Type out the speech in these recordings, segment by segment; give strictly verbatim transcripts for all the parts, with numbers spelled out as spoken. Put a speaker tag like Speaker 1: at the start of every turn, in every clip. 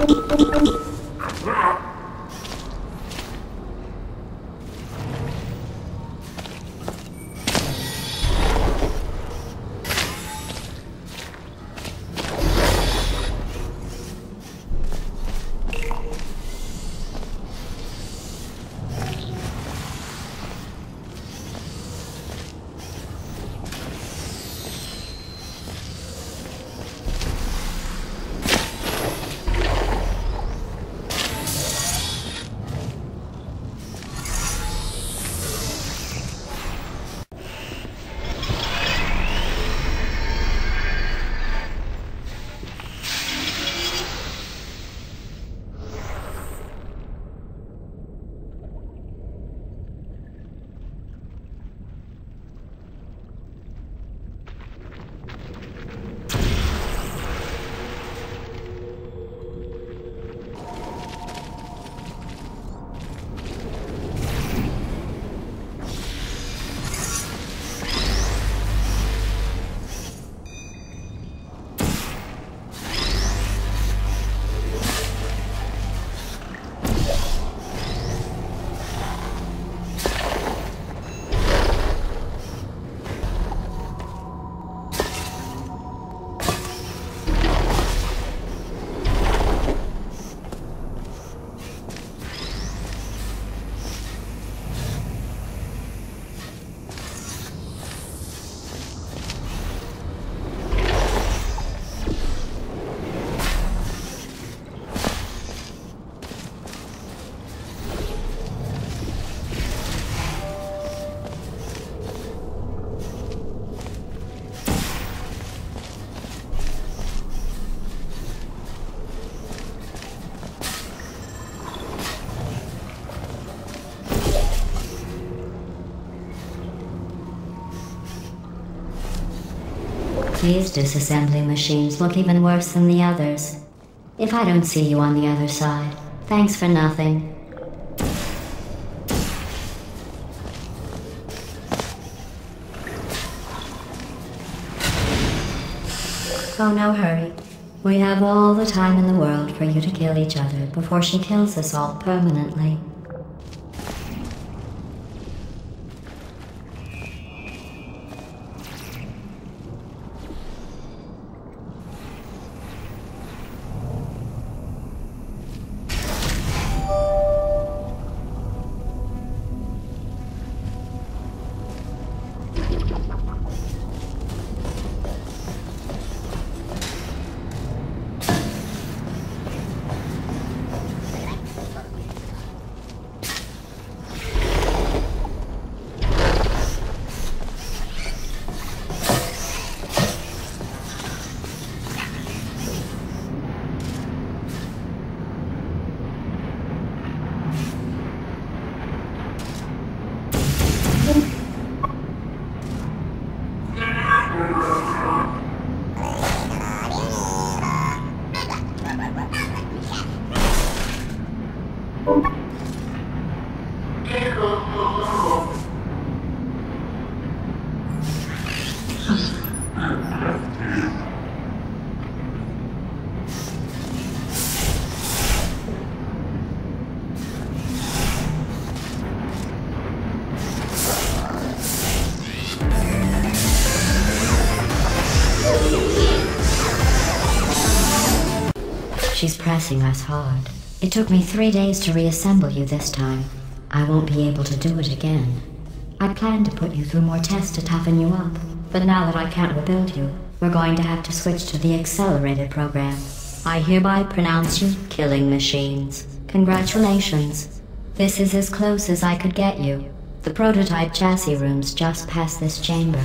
Speaker 1: These disassembly machines look even worse than the others. If I don't see you on the other side, thanks for nothing. Oh, no hurry. We have all the time in the world for you to kill each other before she kills us all permanently. She's pressing us hard. It took me three days to reassemble you this time. I won't be able to do it again. I planned to put you through more tests to toughen you up, but now that I can't rebuild you, we're going to have to switch to the accelerated program. I hereby pronounce you killing machines. Congratulations. This is as close as I could get you. The prototype chassis room's just past this chamber.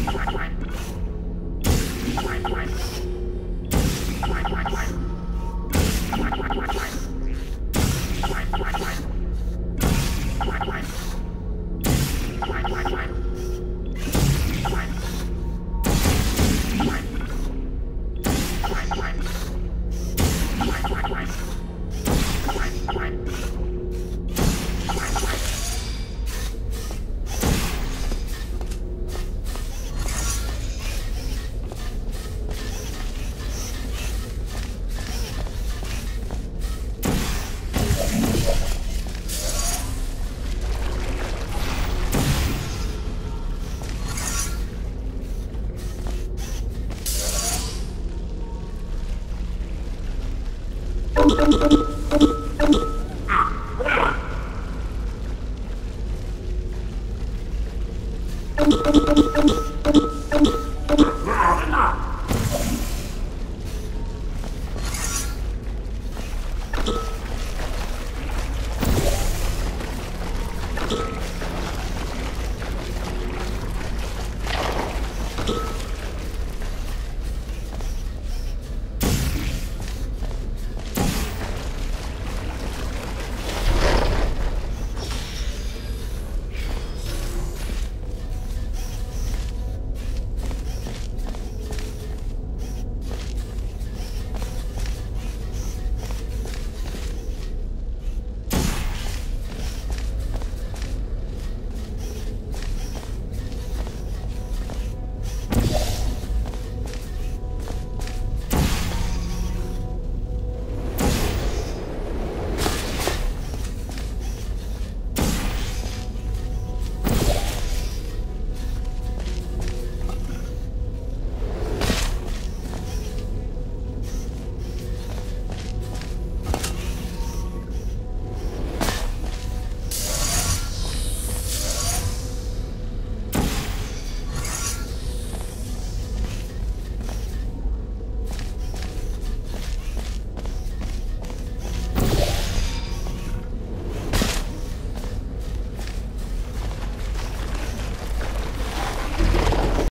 Speaker 2: You